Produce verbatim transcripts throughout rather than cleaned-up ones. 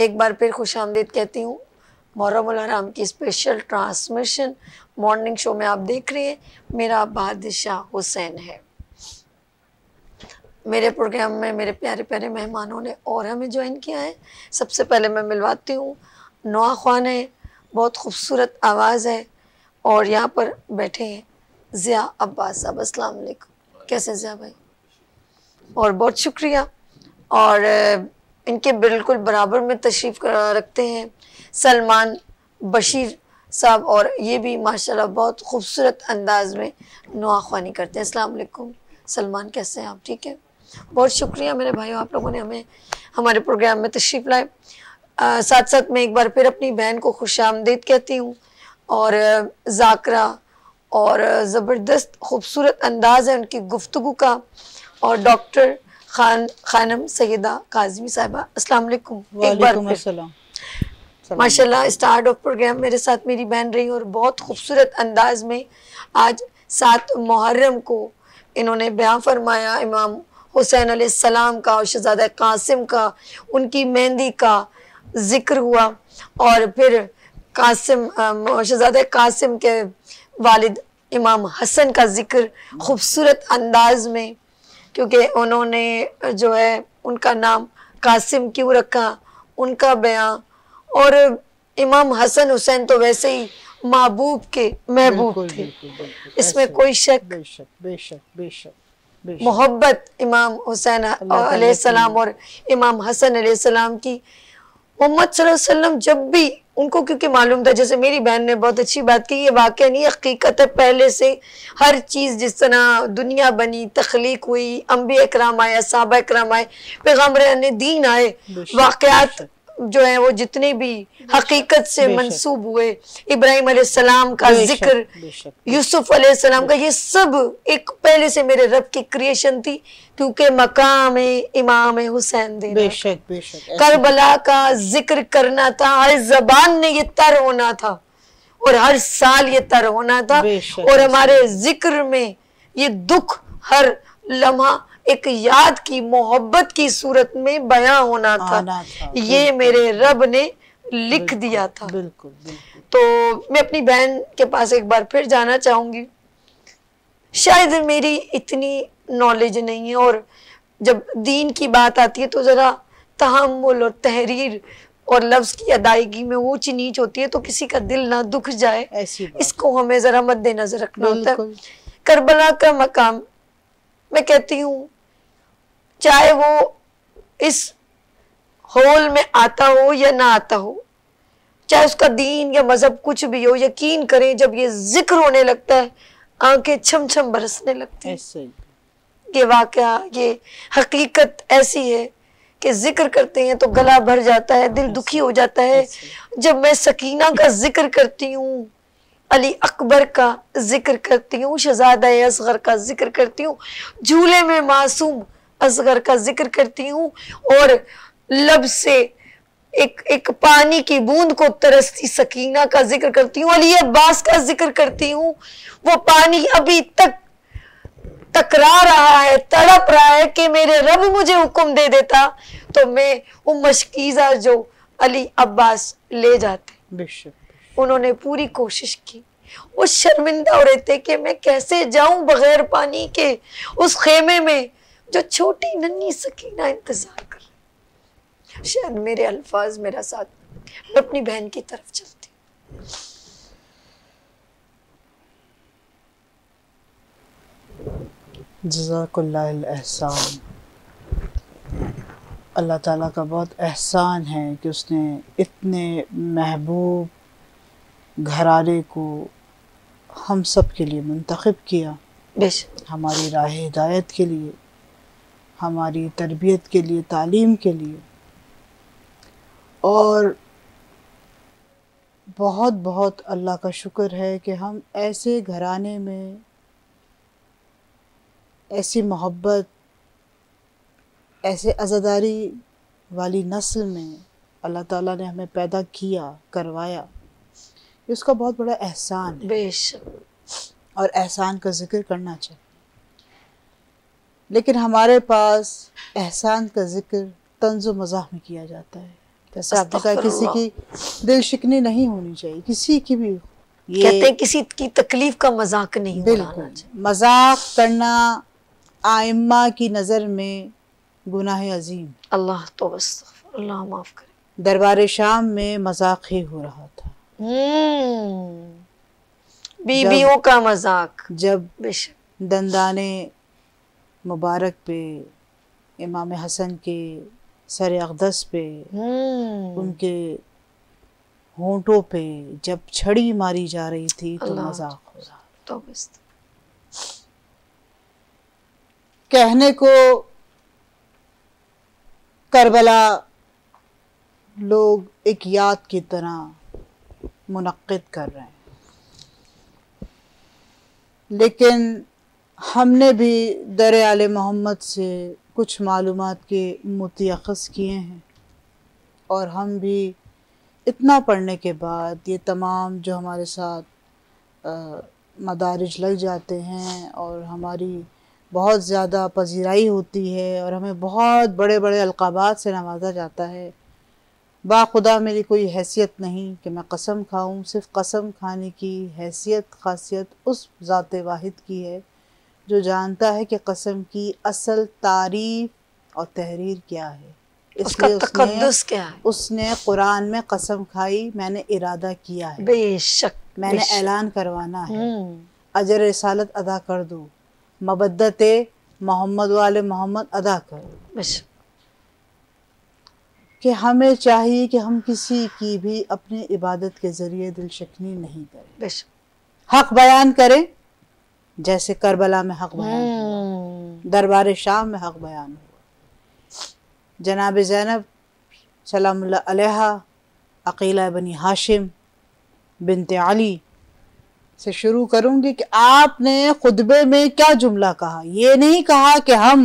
एक बार फिर खुशामदीद कहती हूँ। मुहर्रम उल हराम की स्पेशल ट्रांसमिशन मॉर्निंग शो में आप देख रहे हैं। मेरा बादशाह हुसैन है। मेरे प्रोग्राम में मेरे प्यारे प्यारे मेहमानों ने और हमें ज्वाइन किया है। सबसे पहले मैं मिलवाती हूँ, नोआ ख़्वान है, बहुत खूबसूरत आवाज़ है और यहाँ पर बैठे हैं ज़िया अब्बास साहब। अस्सलाम वालेकुम, कैसे ज़िया भाई? और बहुत शुक्रिया। और इनके बिल्कुल बराबर में तशरीफ़ रखते हैं सलमान बशीर साहब, और ये भी माशाल्लाह बहुत खूबसूरत अंदाज में नोआ ख़्वानी करते हैं। अस्सलाम वालेकुम सलमान, कैसे हैं आप? ठीक है, बहुत शुक्रिया मेरे भाइयों, आप लोगों ने हमें हमारे प्रोग्राम में तशरीफ़ लाए। साथ साथ मैं एक बार फिर अपनी बहन को खुशामदीद कहती हूँ। और ज़ाकरा और ज़बरदस्त खूबसूरत अंदाज़ है उनकी गुफ्तगू का। और डॉक्टर खान खानम सैयदा काज़मी साहिबा, अस्सलाम वालेकुम एक बार फिर। माशाल्लाह स्टार्ट ऑफ प्रोग्राम मेरे साथ मेरी बहन रही और बहुत खूबसूरत अंदाज में आज सात मुहर्रम को इन्होंने बयां फरमाया इमाम हुसैन अलैहिस्सलाम का और शहज़ादा कासिम का, उनकी मेहंदी का जिक्र हुआ। और फिर कासिम शहज़ादा कासिम के वालिद इमाम हसन का जिक्र खूबसूरत अंदाज में, क्योंकि उन्होंने जो है उनका नाम कासिम क्यों रखा, उनका बयां। और इमाम हसन हुसैन तो वैसे ही महबूब के महबूब थे, इसमें कोई शक। बेशक बेशक बेशक मोहब्बत इमाम हुसैन अलैहिस्सलाम और इमाम हसन अलैहिस्सलाम की मोहम्मद सल्लल्लाहु अलैहि वसल्लम जब भी उनको, क्योंकि मालूम था, जैसे मेरी बहन ने बहुत अच्छी बात की, ये वाक़या नहीं हकीकत है। पहले से हर चीज़ जिस तरह दुनिया बनी, तख्लीक हुई, अंबिया इकराम आए, सहाबा इकराम आए, पैगम्बर ने दीन आए, वाक़यात जो है वो जितने भी हकीकत से मंसूब हुए, इब्राहिम अलैहिस्सलाम का जिक्र, यूसुफ अलैहिस्सलाम का, ये सब एक पहले से मेरे रब की क्रिएशन थी, क्योंकि मकाम इमाम हुसैन देना, बेशक बेशक करबला का जिक्र करना था, हर जबान ने ये तर होना था और हर साल ये तर होना था। और हमारे जिक्र में ये दुख हर लम्हा एक याद की, मोहब्बत की सूरत में बयां होना था, था। ये मेरे रब ने लिख दिया था। बिल्कुल, बिल्कुल। तो मैं अपनी बहन के पास एक बार फिर जाना चाहूंगी। शायद मेरी इतनी नॉलेज नहीं है, और जब दीन की बात आती है तो ज़रा तहम्मुल और तहरीर और लफ्ज़ की अदायगी में ऊंच नीच होती है, तो किसी का दिल ना दुख जाए, इसको हमें ज़रा मद्देनजर रखना होता है। करबला का मकाम, मैं कहती हूँ चाहे वो इस हॉल में आता हो या ना आता हो, चाहे उसका दीन या मजहब कुछ भी हो, यकीन करें जब ये जिक्र होने लगता है आंखें छम छम बरसने लगती हैं। ये वाकया, ये हकीकत ऐसी है कि जिक्र करते हैं तो गला भर जाता है, दिल दुखी हो जाता है। जब मैं सकीना का जिक्र करती हूँ, अली अकबर का जिक्र करती हूँ, शहजादा असगर का जिक्र करती हूँ, झूले में मासूम असगर का जिक्र करती हूँ, और लब से एक एक पानी की बूंद को तरसती सकीना का जिक्र करती हूँ, अली अब्बास का जिक्र करती हूँ, वो पानी अभी तक टकरा रहा है, तड़प रहा है कि मेरे रब मुझे हुक्म दे देता तो मैं वो मशकीज़ा जो अली अब्बास ले जाते। उन्होंने पूरी कोशिश की, वो शर्मिंदा हो रहे थे कि मैं कैसे जाऊं बगैर पानी के उस खेमे में जो छोटी नन्ही सकीना इंतजार कर रही। शायद मेरे अल्फाज मेरा साथ, मैं अपनी बहन की तरफ चलती। जज़ाकुल्लाह एहसान। अल्लाह ताला का बहुत एहसान है कि उसने इतने महबूब घराने को हम सब के लिए मुंतखब किया, हमारी राह हिदायत के लिए, हमारी तरबियत के लिए, तालीम के लिए। और बहुत बहुत अल्लाह का शुक्र है कि हम ऐसे घराने में, ऐसी मोहब्बत, ऐसे अज़ादारी वाली नस्ल में अल्लाह ताला ने हमें पैदा किया, करवाया। इसका बहुत बड़ा एहसान है, बेशक। और एहसान का जिक्र करना चाहिए, लेकिन हमारे पास एहसान का जिक्र तंज़ व मज़ाह में किया जाता है। जैसे आपने कहा किसी की दिल शिकनी नहीं होनी चाहिए, किसी की भी। ये कहते हैं किसी की तकलीफ का मजाक नहीं बिल्कुल, मजाक करना आइम्मा की नज़र में गुनाह अजीम। अल्लाह तो बस अल्लाह माफ करे। दरबार शाम में मजाक ही हो रहा था, बीबियों का मजाक। जब दंदाने मुबारक पे इमाम हसन के सर अक़दस पे, उनके होंठों पे जब छड़ी मारी जा रही थी तो मजाक हो रहा तो बस। कहने को करबला लोग एक याद की तरह मुनक्किद कर रहे हैं, लेकिन हमने भी दर आले मोहम्मद से कुछ मालूमात के मुतयख्ख़िज़ किए हैं, और हम भी इतना पढ़ने के बाद ये तमाम जो हमारे साथ आ, मदारिज लग जाते हैं और हमारी बहुत ज़्यादा पजीराई होती है और हमें बहुत बड़े बड़े अलक़ाबात से नवाजा जाता है। बाखुदा मेरी कोई हैसियत नहीं कि मैं कसम खाऊं, सिर्फ़ कसम खाने की हैसियत ख़ासियत उस ज़ात वाहिद की है जो जानता है कि कसम की असल तारीफ़ और तहरीर क्या है। इसलिए उसने, क्या है? उसने कुरान में कसम खाई, मैंने इरादा किया है, बेशक मैंने बेशक। ऐलान करवाना है, अजर रिसालत अदा कर दो, मबद्दत मोहम्मद वाले मोहम्मद अदा करो। कि हमें चाहिए कि हम किसी की भी अपनी इबादत के ज़रिए दिलशकनी नहीं करें, हक बयान करें, जैसे करबला में हक बयान हुआ, दरबार शाम में हक बयान हुआ। जनाब ज़ैनब सलामुल्लाह अलैहा अक़ीला बनी हाशिम बिनते अली से शुरू करूँगी कि आपने खुतबे में क्या जुमला कहा। ये नहीं कहा कि हम,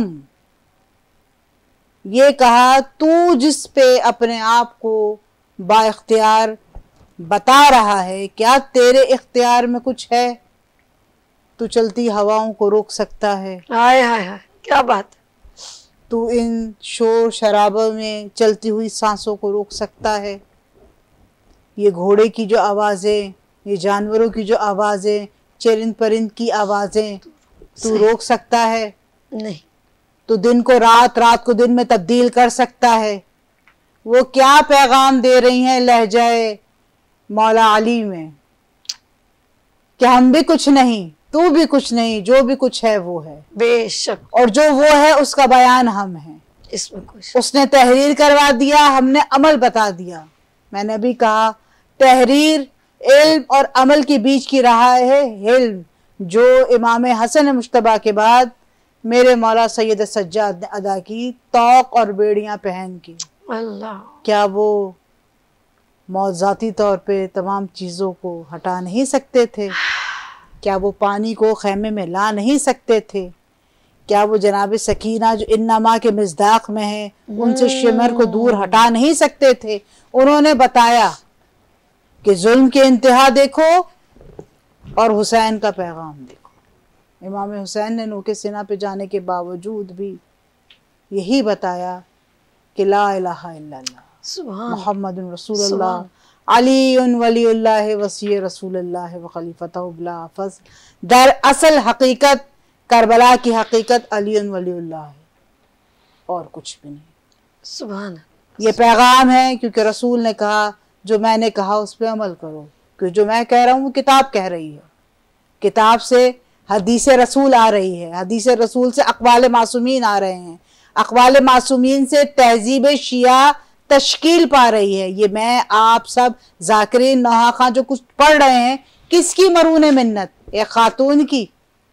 ये कहा तू जिस पे अपने आप को बाइख्तियार बता रहा है, क्या तेरे इख्तियार में कुछ है? तू चलती हवाओं को रोक सकता है। हाय हाय हाय, क्या बात। तू इन शोर शराबों में चलती हुई सांसों को रोक सकता है। ये घोड़े की जो आवाज़ें, ये जानवरों की जो आवाज़ें, चरिंद परिंद की आवाज़ें, तू रोक सकता है? नहीं। तो दिन को रात, रात को दिन में तब्दील कर सकता है। वो क्या पैगाम दे रही हैं लहजाए मौला अली में कि हम भी कुछ नहीं, तू भी कुछ नहीं, जो भी कुछ है वो है बेशक, और जो वो है उसका बयान हम हैं। इसमें कुछ उसने तहरीर करवा दिया, हमने अमल बता दिया। मैंने भी कहा तहरीर इल्म और अमल के बीच की रहा है हिल्म, जो इमाम हसन मुश्तबा के बाद मेरे मौला सैयद सज्जाद ने अदा की, तौक और बेड़ियां पहन के। अल्लाह, क्या वो मौज़ाती तौर पे तमाम चीज़ों को हटा नहीं सकते थे? क्या वो पानी को खैमे में ला नहीं सकते थे? क्या वो जनाब सकीना जो इन्नमा के मिज़दाक में है, उनसे शिमर को दूर हटा नहीं सकते थे? उन्होंने बताया कि जुल्म के इंतहा देखो और हुसैन का पैगाम देखो। इमाम हुसैन ने नोके सिना पे जाने के बावजूद भी यही बताया कि ला इलाहा इल्लल्लाह मुहम्मदुर रसूलुल्लाह अलीउन वलीउल्लाह वसी रसूलुल्लाह व खलीफतहु बिला फज़ल। दर असल हकीकत करबला की हकीकत अलीउन वलीउल्लाह है और कुछ भी नहीं। सुभान, ये पैगाम है, क्योंकि रसूल ने कहा जो मैंने कहा उस पर अमल करो, क्योंकि जो मैं कह रहा हूँ वो किताब कह रही है, किताब से हदीस रसूल आ रही है, हदीस रसूल से अक़वाल मासूमीन आ रहे हैं, अक़वाल मासूमीन से तहजीब शिया तश्कील पा रही है। ये मैं आप सब ज़ाकिरीन नौहा खां जो कुछ पढ़ रहे हैं, किसकी मरून मिन्नत? एक खातून की।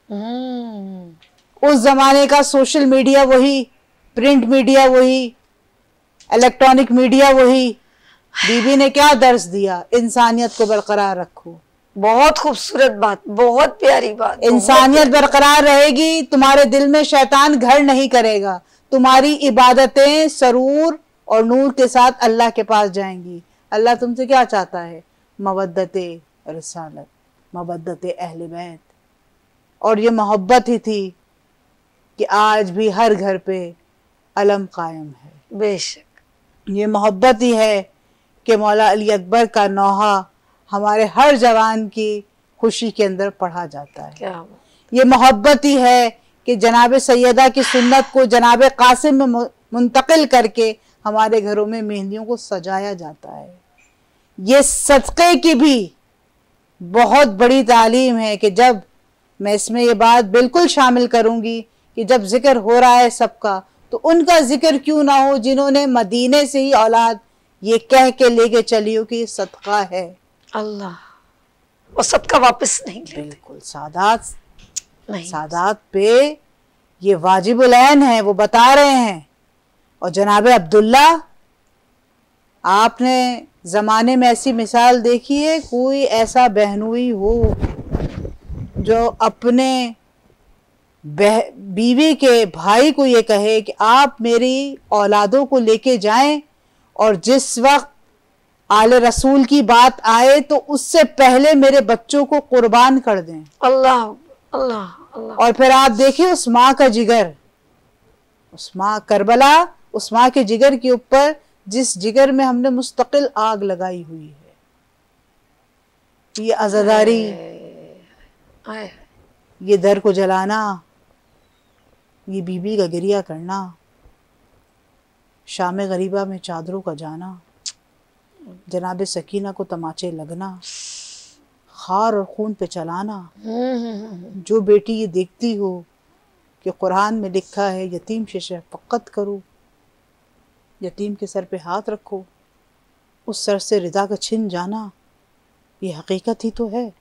उस जमाने का सोशल मीडिया वही, प्रिंट मीडिया वही, इलेक्ट्रॉनिक मीडिया वही। बीबी ने क्या दर्स दिया? इंसानियत को बरकरार रखो। बहुत खूबसूरत बात, बहुत प्यारी बात। इंसानियत बरकरार रहेगी, तुम्हारे दिल में शैतान घर नहीं करेगा, तुम्हारी इबादतें सरूर और नूर के साथ अल्लाह के पास जाएंगी। अल्लाह तुमसे क्या चाहता है? मवद्दत रिसालत, मवद्दत अहले बैत। और ये मोहब्बत ही थी कि आज भी हर घर पे अलम कायम है। बेशक ये मोहब्बत ही है कि मौला अली अकबर का नौहा हमारे हर जवान की खुशी के अंदर पढ़ा जाता है। क्या ये मोहब्बत ही है कि जनाब सैयदा की सुन्नत को जनाब कासिम में मुंतकिल करके हमारे घरों में मेहंदियों को सजाया जाता है। ये सदक़े की भी बहुत बड़ी तालीम है कि जब मैं इसमें ये बात बिल्कुल शामिल करूंगी कि जब जिक्र हो रहा है सबका, तो उनका जिक्र क्यों ना हो जिन्होंने मदीने से ही औलाद ये कह के लेके चली हो कि सदका है। अल्लाह, वो सदका वापस नहीं लेते। बिल्कुल, सादात नहीं, सादात पे ये वाजिबुल ऐन है, वो बता रहे हैं। और जनाब अब्दुल्ला, आपने ज़माने में ऐसी मिसाल देखी है? कोई ऐसा बहनोई हो जो अपने बीवी के भाई को ये कहे कि आप मेरी औलादों को लेके जाएं और जिस वक्त आले रसूल की बात आए तो उससे पहले मेरे बच्चों को कुर्बान कर दें। अल्लाह अल्लाह अल्लाह। और फिर आप देखिए उस माँ का जिगर, उस माँ करबला, उस माँ के जिगर के ऊपर जिस जिगर में हमने मुस्तकिल आग लगाई हुई है। ये अज़ादारी, ये दर को जलाना, ये बीबी का गिरिया करना, शाम गरीबा में चादरों का जाना, जनाब सकीना को तमाचे लगना, खार और खून पे चलाना। जो बेटी ये देखती हो कि कुरान में लिखा है यतीम से शफ़क़त करो, यतीम के सर पे हाथ रखो, उस सर से रिदा का छिन जाना, ये हकीकत ही तो है।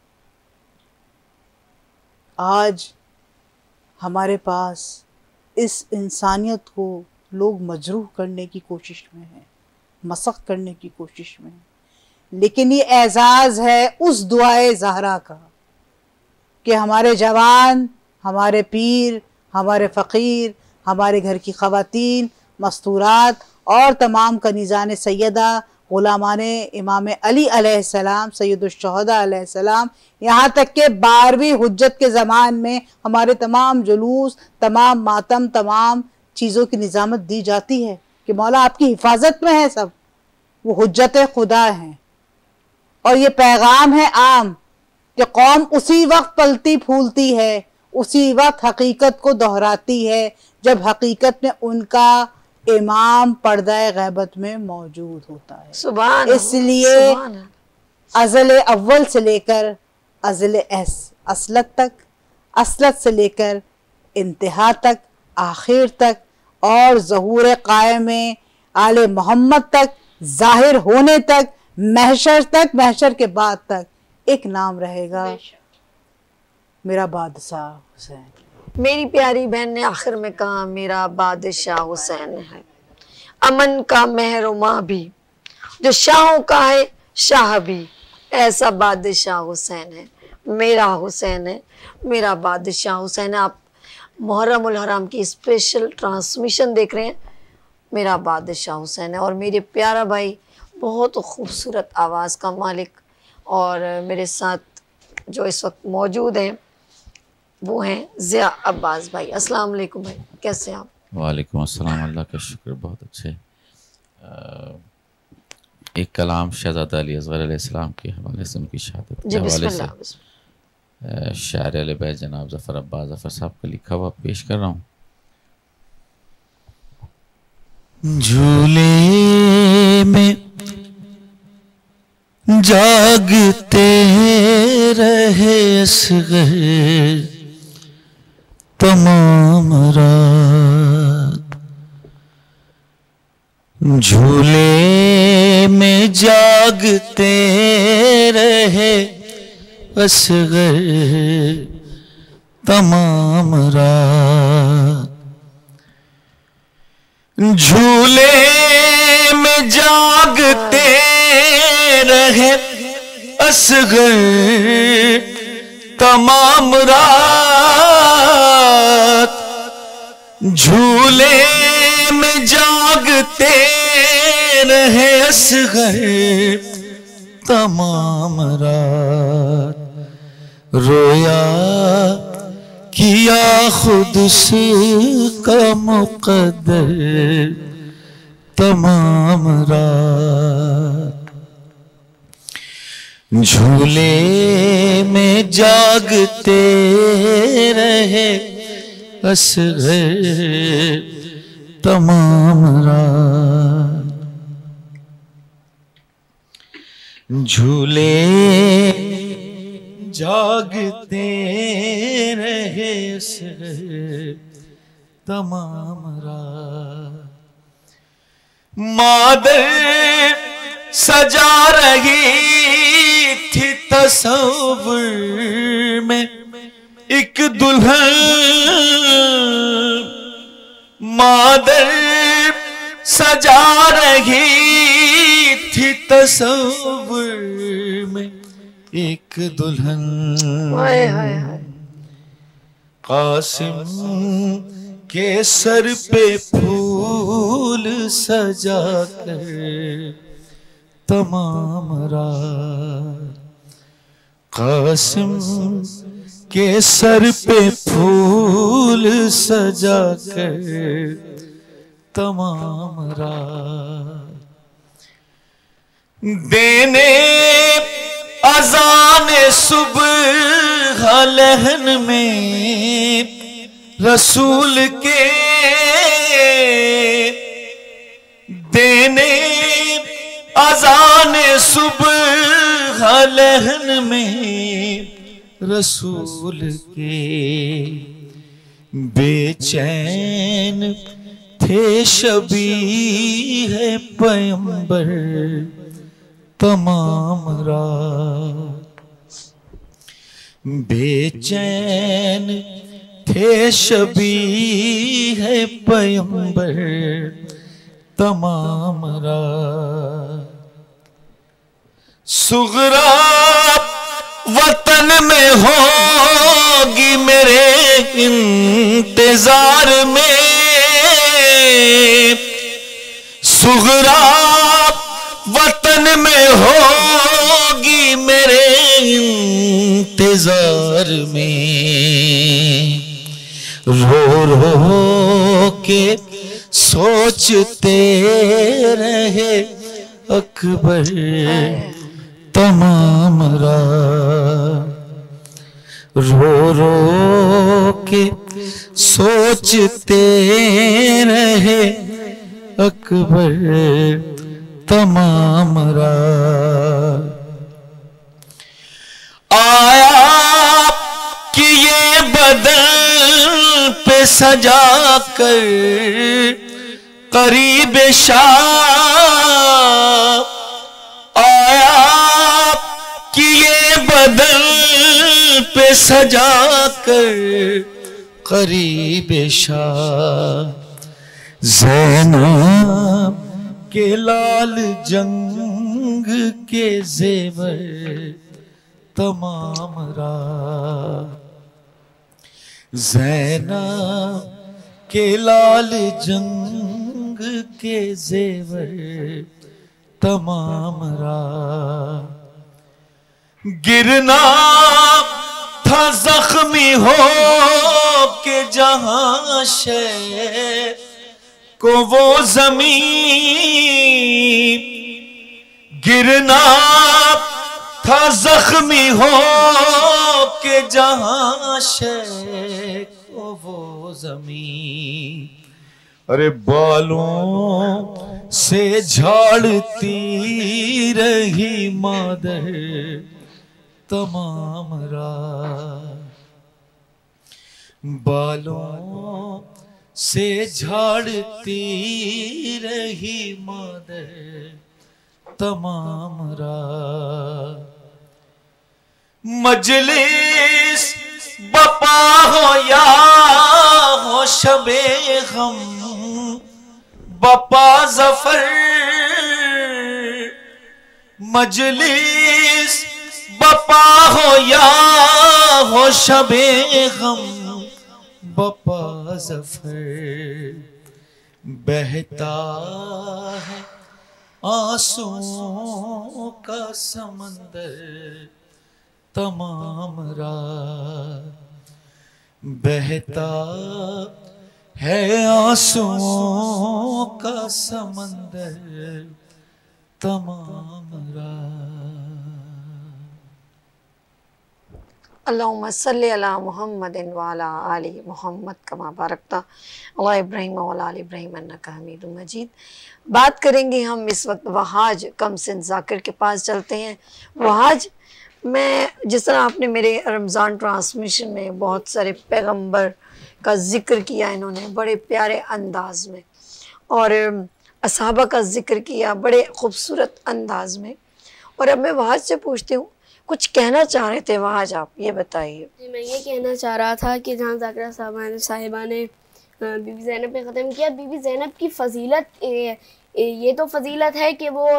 आज हमारे पास इस इंसानियत को लोग मजरूह करने की कोशिश में हैं, मसख करने की कोशिश में हैं। लेकिन ये एजाज़ है उस दुआए ज़हरा का कि हमारे जवान, हमारे पीर, हमारे फ़कीर, हमारे घर की ख़वातीन, मस्तूरात और तमाम कनीज़ान सैयदा, ग़ुलामाने इमाम अली अलैहिस्सलाम, सैयदुश्शुहदा अलैहिस्सलाम, यहाँ तक के बारहवीं हुज्जत के ज़मान में हमारे तमाम जुलूस, तमाम मातम, तमाम चीज़ों की निज़ामत दी जाती है कि मौला आपकी हिफाजत में है सब, वो हुज्जत खुदा हैं। और ये पैगाम है आम कि कौम उसी वक्त पलती फूलती है, उसी वक्त हकीकत को दोहराती है जब हकीकत में उनका इमाम पर्दाए गैबत में मौजूद होता है। सुभान इसलिए अज़ल अव्वल से लेकर अज़ल असलत तक, असलत से लेकर इंतहा तक, आखिर तक और ज़हूर कायम आले मोहम्मद तक, ज़ाहिर होने तक, महशर तक, महशर के बाद तक एक नाम रहेगा, मेरा बादशाह हुसैन। मेरी प्यारी बहन ने आखिर में कहा मेरा बादशाह हुसैन है, अमन का महरुमा भी, जो शाहों का है शाह भी, ऐसा बादशाह हुसैन है, मेरा हुसैन है, मेरा बादशाह हुसैन है। आप मुहर्रम उल हराम की स्पेशल ट्रांसमिशन देख रहे हैं, मेरा बादशाह हुसैन है। और मेरे प्यारा भाई, बहुत खूबसूरत आवाज़ का मालिक, और मेरे साथ जो इस वक्त मौजूद हैं वो हैं ज़िया अब्बास भाई। अस्सलाम वालेकुम भाई, कैसे हैं आप? वालेकुम अस्सलाम, अल्लाह का शुक्र, बहुत अच्छे। एक कलाम शहज़ादा अली असग़र अलैहिस्सलाम के हवाले से, उनकी शहादत के हवाले से शायर अहले बैत जनाब ज़फ़र अब्बास ज़फ़र साहब का लिखा हुआ पेश कर रहा हूँ। झूले में जागते रहे असग़र तमाम रात, झूले में जागते रहे असग़र तमाम रात, झूले में जागते रहे असग़र तमाम रात, झूले में जागते रहे असग़र तमाम रात, रोया किया खुद उसका मुक़द्दर तमाम रात, झूले में जागते रहे असग़र तमाम रात, झूले जागते रहे असग़र तमाम रात। मादर सजा रही थी तसव्वुर में एक दुल्हन, मादर सजा रही थी तसव्वुर में एक दुल्हन, कासिम के सर पे फूल सजा कर तमाम रात, कासिम के सर पे फूल सजा कर तमाम रात, देने अज़ान सुबह लहन में रसूल के, देने अज़ान सुबह लहन में रसूल के, बेचैन थे शबीह पैगंबर तमाम रात, बेचैन थे शबीह पैगंबर तमाम रात। सुगरा वतन में होगी मेरे इंतजार में, सुगरा वतन में होगी मेरे इंतजार में, रो रो के सोचते रहे अकबर तमाम रात, रो रो के सोचते रहे अकबर तमाम रात। आया कि ये बदन पे सजा कर करीब शाह, आया कि ये बदन पे सजा कर करीब शाह, ज़ैनब के लाल जंग के ज़ेवर तमाम रात, ज़ैनब के लाल जंग के ज़ेवर तमाम रात, गिरना था जख्मी हो के जहां शे को वो जमीन, गिरना था जख्मी हो के जहां शे को वो जमीन, अरे बालों से झाड़ती रही मादर तमाम रात, बालों से झाड़ती रही मादर तमाम रात। मजलिस बपा हो या हो शबे गम बपा जफर, मजलिस बपा हो या हो शबे गम बपा जफर, बहता है आंसुओं का समंदर तमाम रात, बहता है आंसुओं का समंदर तमाम अल्लाहुम्मा सल्ली अला मुहम्मदिन व अला आलि मुहम्मद कमा बारकता अला इब्राहीम व अला आलि इब्राहीम इन्नका हमीदुम मजीद। बात करेंगे हम इस वक्त वहाज कमसिन ज़ाकिर के पास चलते हैं। वहाज, मैं जिस तरह आपने मेरे रमज़ान ट्रांसमिशन में बहुत सारे पैगंबर का जिक्र किया इन्होंने बड़े प्यारे अंदाज में, और असहाबा का जिक्र किया बड़े खूबसूरत अंदाज में, और अब मैं वहाज से पूछती हूँ, कुछ कहना चाह रहे थे वहाज, आप ये बताइए। मैं ये कहना चाह रहा था कि जहाँ ज़ाकिरा साहिबा ने बीबी ज़ैनब पे ख़त्म किया, बीबी ज़ैनब की फ़जीलत ये, ये तो फ़जीलत है कि वो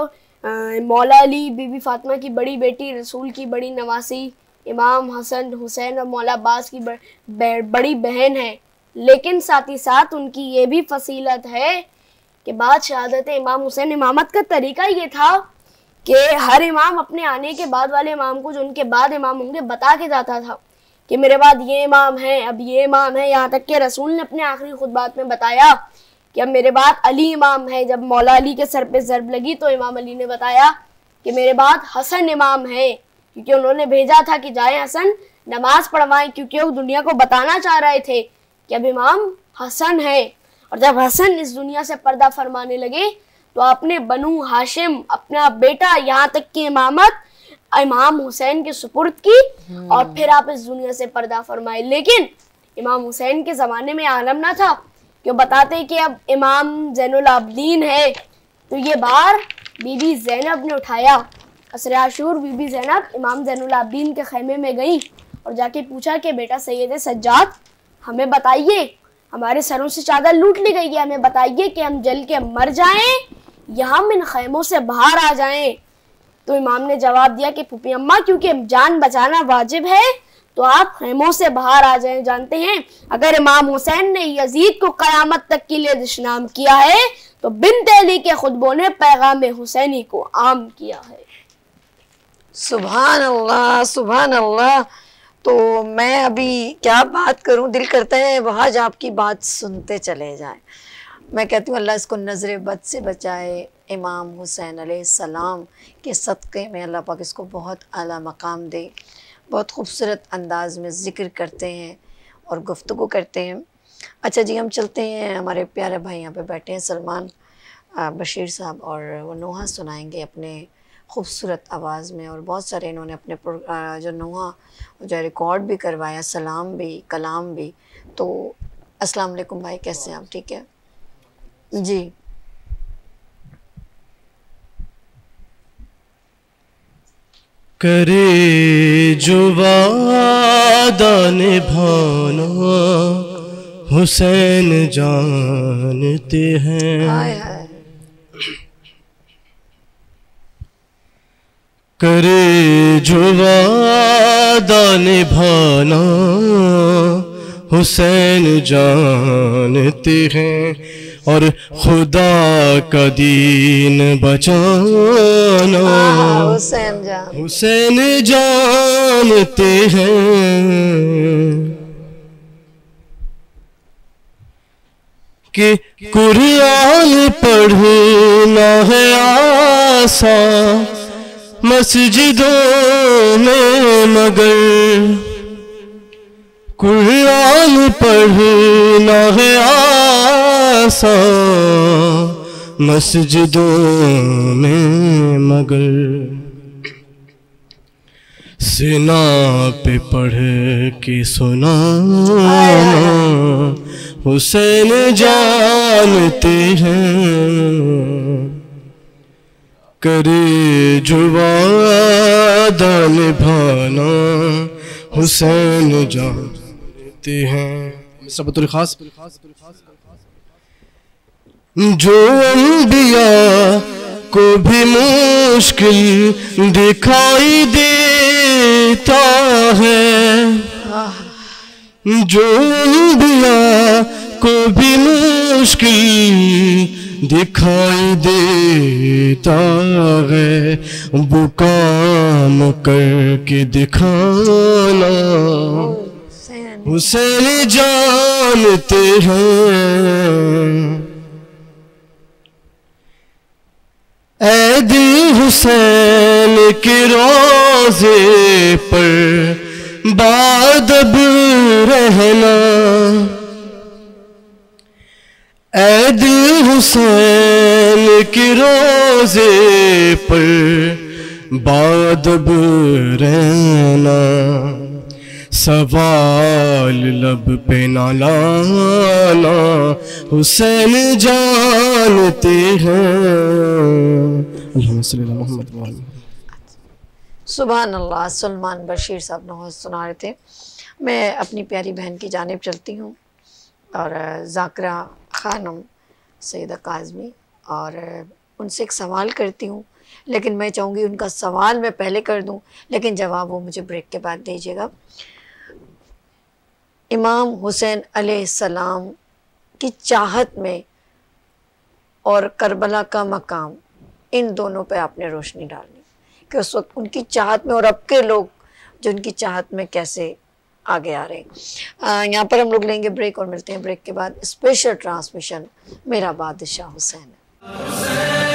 मौला अली, बीबी फ़ातिमा की बड़ी बेटी, रसूल की बड़ी नवासी, इमाम हसन हुसैन और मौला अब्बास की बड़ी बहन है, लेकिन साथ ही साथ उनकी ये भी फसीलत है कि बाद शहादत इमाम हुसैन, इमामत का तरीका ये था कि हर इमाम अपने आने के बाद वाले इमाम को, जो उनके बाद इमाम होंगे, बता के जाता था कि मेरे बाद ये इमाम है, अब ये इमाम है। यहाँ तक कि रसूल ने अपने आखिरी खुतबात में बताया कि अब मेरे बाद अली इमाम है। जब मौला अली के सर पे ज़रब लगी तो इमाम अली ने बताया कि मेरे बाद हसन इमाम है, क्योंकि उन्होंने भेजा था कि जाए हसन नमाज पढ़वाएं, क्योंकि वो दुनिया को बताना चाह रहे थे कि अब इमाम हसन है। और जब हसन इस दुनिया से पर्दा फरमाने लगे तो आपने बनु हाशिम, अपना बेटा, यहाँ तक कि इमामत इमाम हुसैन के सुपुर्द की, और फिर आप इस दुनिया से पर्दा फरमाए। लेकिन इमाम हुसैन के ज़माने में आलम ना था कि वो बताते कि अब इमाम ज़ैनुल आबिदीन है, तो ये बार बीबी ज़ैनब ने उठाया। असर आशूर बीबी ज़ैनब इमाम ज़ैनुल आबिदीन के खैमे में गई और जाके पूछा कि बेटा सैयद सज्जाद, हमें बताइए, हमारे सरों से चादर लूट ली गई है, हमें बताइए कि हम जल के मर जाएं या हम इन खैमों से बाहर आ जाएं। तो इमाम ने जवाब दिया कि फूफी अम्मा, क्योंकि जान बचाना वाजिब है तो आप खैमों से बाहर आ जाएं। जानते हैं, अगर इमाम हुसैन ने यजीद को क़यामत तक के लिए दुश्मन किया है तो बिन्त अली के खुतबों ने पैगाम हुसैनी को आम किया है। सुभान अल्लाह, सुभान अल्लाह। तो मैं अभी क्या बात करूं, दिल करता है वहाज आपकी बात सुनते चले जाएं। मैं कहती हूँ अल्लाह इसको नज़र बद से बचाए। इमाम हुसैन अलैहिस्सलाम के सदक़े में अल्लाह पाक इसको बहुत आला मकाम दे। बहुत खूबसूरत अंदाज में ज़िक्र करते हैं और गुफ्तगू करते हैं। अच्छा जी, हम चलते हैं, हमारे प्यारे भाई यहाँ पे बैठे हैं सलमान बशीर साहब, और वो नोहा सुनाएंगे अपने खूबसूरत आवाज़ में, और बहुत सारे इन्होंने अपने जो नोहा जो रिकॉर्ड भी करवाया, सलाम भी, कलाम भी। तो अस्सलाम वालेकुम भाई, कैसे हैं आप? ठीक है जी। करे जो वादा निभाना हुसैन जानते हैं, हाय हाय। करे जो वादा निभाना हुसैन जानते हैं, और खुदा का दीन बचाना हुसैन जान हुसैन जानते हैं। कि कुरान पढ़ना है आसान मस्जिदों में, मगर कुरान पढ़ना है आसान मस्जिदों में, मगर सीना पे पढ़ के सुनाना हुसैन जानते हैं। करे जो वादा निभाना हुसैन जानते हैं। सबतुल खास जो अंबिया को भी मुश्किल दिखाई देता है, जो अंबिया को भी मुश्किल दिखाई देता है, वो काम करके दिखाना हुसैन जानते हैं। ऐ दिल हुसैन के रोज़े पर बादब रहना, ऐ दिल हुसैन के रोज़े पर बादब रहना, सवाल लब पे ना लाना, हुसैन जानते हैं। सुभान अल्लाह। सलमान बशीर साहब नौज सुना रहे थे। मैं अपनी प्यारी बहन की जानिब चलती हूँ और ज़ाकरा खानम सैयदा काज़मी, और उनसे एक सवाल करती हूँ, लेकिन मैं चाहूँगी उनका सवाल मैं पहले कर दूँ, लेकिन जवाब वो मुझे ब्रेक के बाद दीजिएगा। इमाम हुसैन अलैहिस्सलाम की चाहत में और करबला का मकाम, इन दोनों पे आपने रोशनी डालनी कि उस वक्त उनकी चाहत में और अब के लोग जो उनकी चाहत में कैसे आगे आ रहे हैं। यहाँ पर हम लोग लेंगे ब्रेक और मिलते हैं ब्रेक के बाद। स्पेशल ट्रांसमिशन मेरा बादशाह हुसैन।